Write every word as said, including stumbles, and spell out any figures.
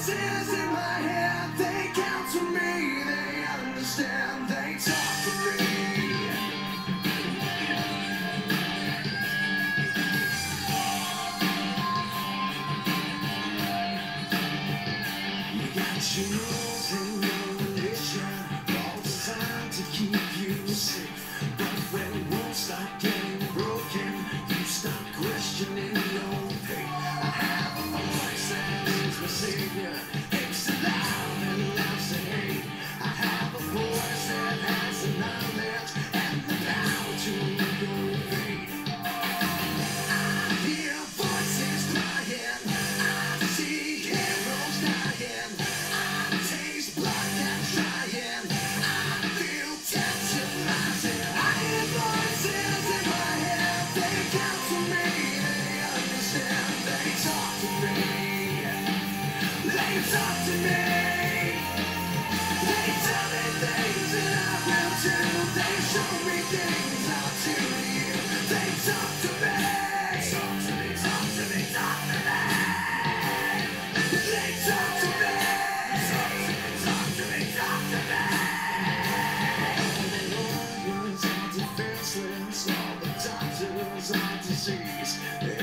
voices in my head, they count to me, they understand, they talk to me. You got your rules and your religion, all designed to keep you safe. But when rules start getting broken, you start questioning your faith. I have a voice that is my savior. It's loud and loves to hate. I have a voice that has the knowledge and the power to your fate. I hear voices crying. I see heroes dying. I taste blood that's trying. I feel tension rising. I hear voices in my head. They count to me. They understand. They talk to me. They talk to me. They tell me things that I will do. They show me things I'll do to you. They talk to me. Talk to me, talk to me, talk to me. They talk to me. Talk to me, talk to me, talk to me. All the lawyers are defenseless. All the doctors are diseased.